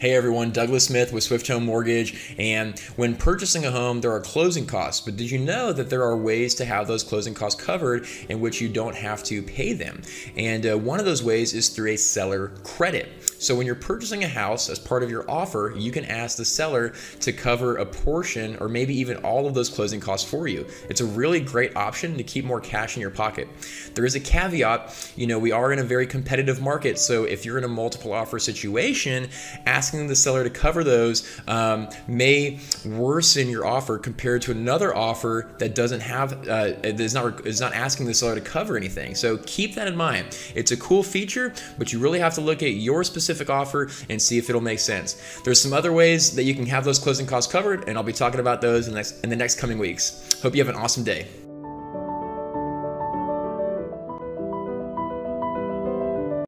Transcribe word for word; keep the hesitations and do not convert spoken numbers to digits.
Hey everyone, Douglas Smith with Swift Home Mortgage. And when purchasing a home, there are closing costs. But did you know that there are ways to have those closing costs covered in which you don't have to pay them? And uh, one of those ways is through a seller credit. So when you're purchasing a house, as part of your offer, you can ask the seller to cover a portion or maybe even all of those closing costs for you. It's a really great option to keep more cash in your pocket. There is a caveat, you know, we are in a very competitive market. So if you're in a multiple offer situation, asking the seller to cover those um, may worsen your offer compared to another offer that doesn't have, uh, is not, is not asking the seller to cover anything. So keep that in mind. It's a cool feature, but you really have to look at your specific offer and see if it'll make sense. There's some other ways that you can have those closing costs covered, and I'll be talking about those in the next, in the next coming weeks. Hope you have an awesome day.